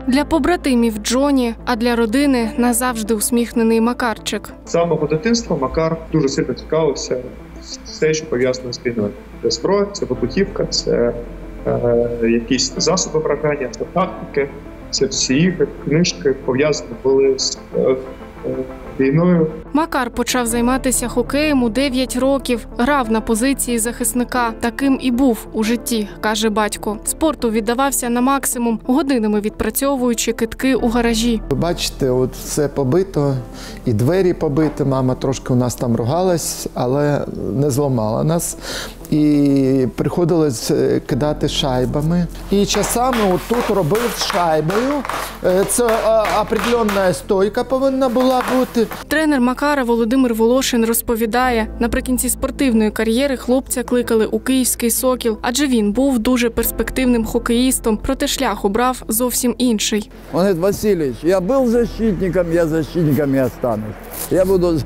Для побратимів Джоні, а для родини назавжди усміхнений Макарчик. З самого дитинства Макар дуже сильно цікавився все, що пов'язано з війною. Це зброя, це вибухівка, це якісь засоби враження, це тактики, це всі ігри, книжки пов'язані були з війною. Макар почав займатися хокеєм у 9 років. Грав на позиції захисника. Таким і був у житті, каже батько. Спорту віддавався на максимум, годинами відпрацьовуючи кидки у гаражі. Ви бачите, от все побито, і двері побиті. Мама трошки у нас там ругалась, але не зламала нас. І приходилось кидати шайбами. І часами отут робив шайбою. Це определенна стойка повинна була бути. Тренер Макара Володимир Волошин розповідає, наприкінці спортивної кар'єри хлопця кликали у київський «Сокіл», адже він був дуже перспективним хокеїстом, проте шлях обрав зовсім інший. Он говорит: Васильевич, я был защитником, я защитником и останусь. Я буду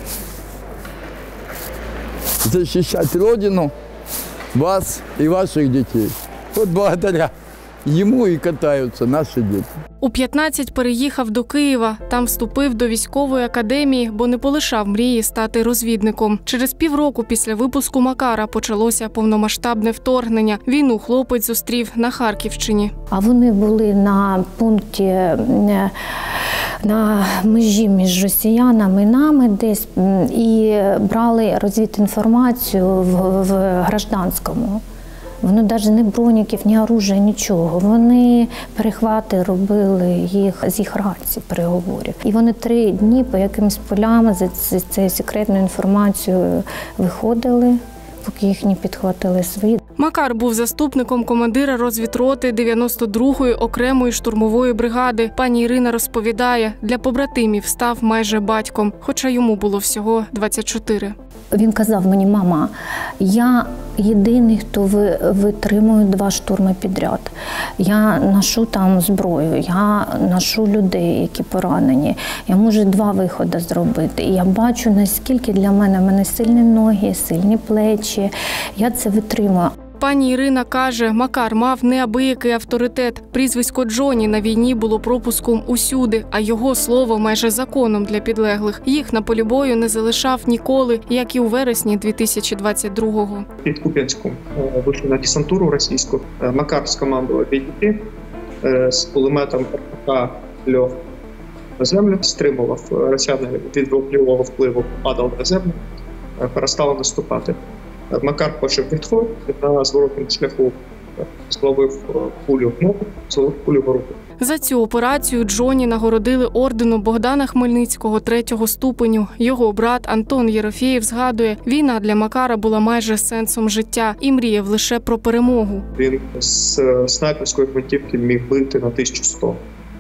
защищать Родину, вас и ваших детей. Вот благодаря ему и катаются наши дети. У 15 переїхав до Києва. Там вступив до військової академії, бо не полишав мрії стати розвідником. Через півроку після випуску Макара почалося повномасштабне вторгнення. Війну хлопець зустрів на Харківщині. А вони були на пункті, на межі між росіянами і нами десь, і брали розвідінформацію в гражданському. Вони навіть не броніків, ні оружия, нічого. Вони перехвати робили їх з їх рацій, переговорів. І вони 3 дні по якимось полям за цією секретною інформацією виходили, поки їх не підхватили свої. Макар був заступником командира розвідроти 92-ї окремої штурмової бригади. Пані Ірина розповідає, для побратимів став майже батьком, хоча йому було всього 24. Він казав мені: мама, я єдиний, хто витримує 2 штурми підряд. Я ношу там зброю, я ношу людей, які поранені. Я можу 2 виходи зробити. І я бачу, наскільки для мене сильні ноги, сильні плечі. Я це витримую. Пані Ірина каже, Макар мав неабиякий авторитет. Прізвисько Джоні на війні було пропуском усюди, а його слово майже законом для підлеглих. Їх на полі бою не залишав ніколи, як і у вересні 2022-го. Під Куп'янськом вийшли на десантуру російську. Макар скомандував відійти з кулеметом РПК «Льов» на землю, стримував росіян від вогневого впливу, падав на землю, перестали наступати. Макар почав відход, на зворотному шляху зловив кулю в ногу, зловив кулю в руку. За цю операцію Джоні нагородили орденом Богдана Хмельницького 3-го ступеню. Його брат Антон Єрофєєв згадує, війна для Макара була майже сенсом життя і мріяв лише про перемогу. Він з снайперської гвинтівки міг бити на 1100.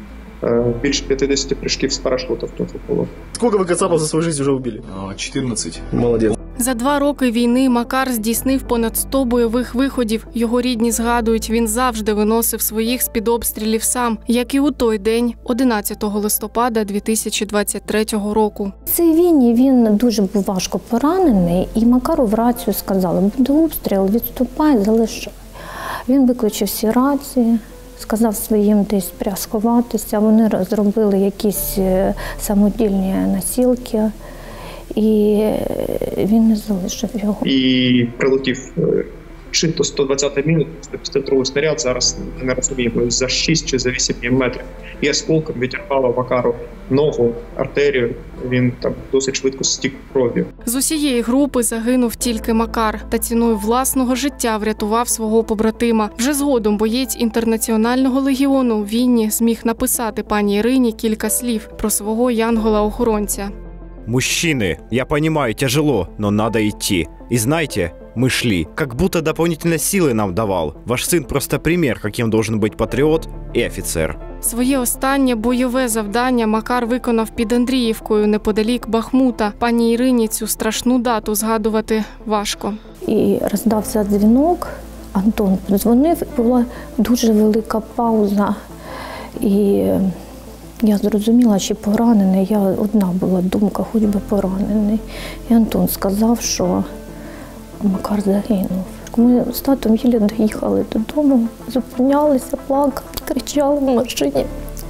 Більше 50 прыжків з парашутом було. Сколько вы кацапов за свою жизнь уже убили? 14. Молодец. За 2 роки війни Макар здійснив понад 100 бойових виходів. Його рідні згадують, він завжди виносив своїх з-під обстрілів сам, як і у той день, 11 листопада 2023 року. В цій війні він дуже був важко поранений, і Макару в рацію сказали: буде обстріл, відступай, залишай. Він виключив всі рації, сказав своїм десь сховатися. Вони зробили якісь самодільні носілки, і він не залишив його. І прилетів чи то 120 міну, 152 снаряд, зараз не розуміємо, за 6 чи за 8 метрів. І осколком відірвало Макару ногу, артерію, він там досить швидко стік кров'ю. З усієї групи загинув тільки Макар, та ціною власного життя врятував свого побратима. Вже згодом боєць Інтернаціонального легіону у Вінні зміг написати пані Ірині кілька слів про свого янгола-охоронця. «Мужчины, я понимаю, тяжело, но надо идти. И знаете, мы шли, как будто дополнительной силы нам давал. Ваш сын просто пример, каким должен быть патриот и офицер». Своє останнє бойове завдання Макар виконав під Андріївкою, неподалік Бахмута. Пані Ірині цю страшну дату згадувати важко. І роздався дзвінок, Антон подзвонив, була дуже велика пауза. І я зрозуміла, що поранений. Одна була думка, хоч би поранений. І Антон сказав, що Макар загинув. Ми з татом їлі доїхали додому, зупинялися, плакали, кричали в машині.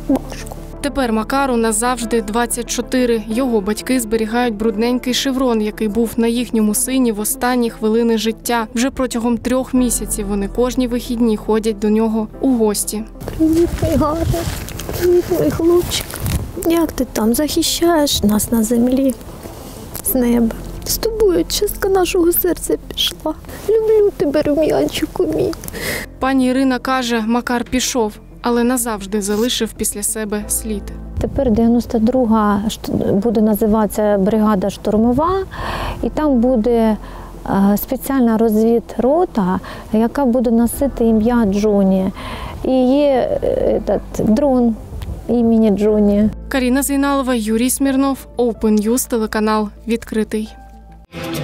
важко. Тепер Макару назавжди 24. Його батьки зберігають брудненький шеврон, який був на їхньому сині в останні хвилини життя. Вже протягом 3 місяців вони кожні вихідні ходять до нього у гості. Привіт, мій гарний. Привіт, мій хлопчик. Як ти там захищаєш нас на землі з неба? З тобою частка нашого серця пішла. Люблю тебе, рум'янчику мій. Пані Ірина каже, Макар пішов, але назавжди залишив після себе слід. Тепер 92-га буде називатися бригада штурмова, і там буде спеціальна розвідрота, яка буде носити ім'я Джоні. І є дрон імені Джоні. Каріна Зейналова, Юрій Смірнов, Open News, телеканал «Відкритий».